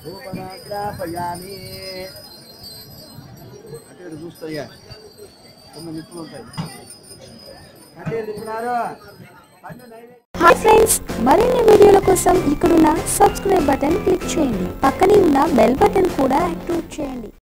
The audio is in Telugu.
ధూపదాగ్రాపయామి అంటే చూస్తాయా కొన్ని నిప్పులు ఉంటాయి అంటే నిప్పులారు. హాయ్ ఫ్రెండ్స్, మరిన్ని వీడియోల కోసం ఇక్కడున్న సబ్స్క్రైబ్ బటన్ క్లిక్ చేయండి. పక్కనే ఉన్న బెల్ బటన్ కూడా యాక్టివేట్ చేయండి.